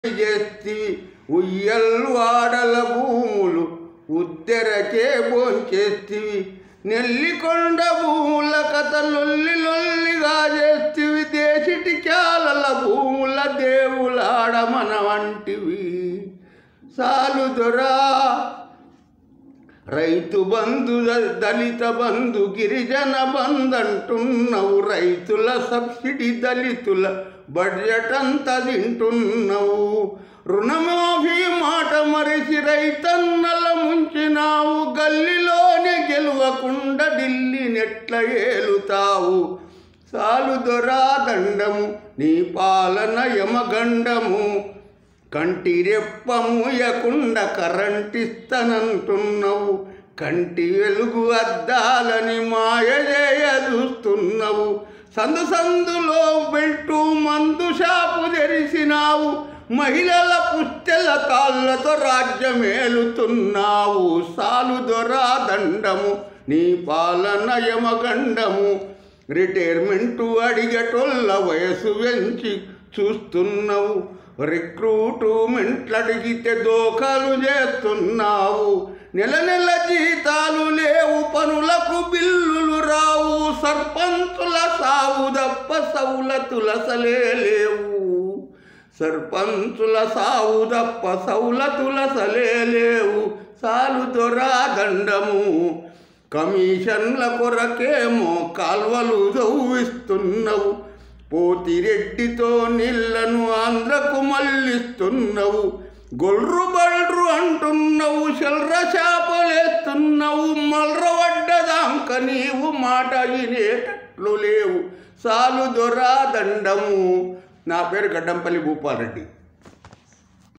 చేస్తివి ఉయ్యల్లు ఆడల భూములు ఉద్దెరకే భోంచేస్తివి నెల్లికొండ భూముల కథ లొల్లి లొల్లిగా చేస్తివి దేశిటి క్యాలల భూముల దేవులాడమన వంటివి సాలుదొరా రైతు బంధు దళిత బంధు గిరిజన బంధంటున్నావు రైతుల సబ్సిడీ దళితుల బడ్జెట్ అంతా తింటున్నావు రుణమాఫీ మాట మరిచి రైతన్నల ముంచినావు గల్లీలోనే గెలవకుండా ఢిల్లీ నెట్ల ఏలుతావు సాలుదొరా దండము నీ పాలన యమగండము కంటి రెప్పముయకుండా కరెంటిస్తానంటున్నావు కంటి వెలుగు అద్దాలని మాయ చేయ చూస్తున్నావు సందు సందులో బెల్టు మందు షాపు తెరిసినావు మహిళల పుస్తెల తాళ్లతో రాజ్యమేలుతున్నావు సాలుదొరా దండము నీ పాలన యమగండము రిటైర్మెంటు అడిగటోళ్ళ వయసు వెంచి చూస్తున్నావు రిక్రూట్మెంట్లు అడిగితే దోఖాలు చేస్తున్నావు నెల నెల జీతాలు లేవు పనులకు బిల్లులు రావు సర్పంచుల సావు తప్ప సౌలతులసలే లేవు సర్పంచుల సావు తప్ప సౌలతులసలే లేవు సాలుదొరా దండము కమిషన్ల కొరకేమో కాల్వలు దవ్విస్తున్నావు పోతిరెడ్డితో నీళ్లను ఆంధ్రకు మళ్ళిస్తున్నావు గొల్రు బల్రు అంటున్నావు శల్ర చేపలేస్తున్నావు మల్రవడ్డదాంక నీవు మాట వినేటట్లు లేవు సాలుదొరా దండము నా పేరు గడ్డంపల్లి భూపాల్ రెడ్డి.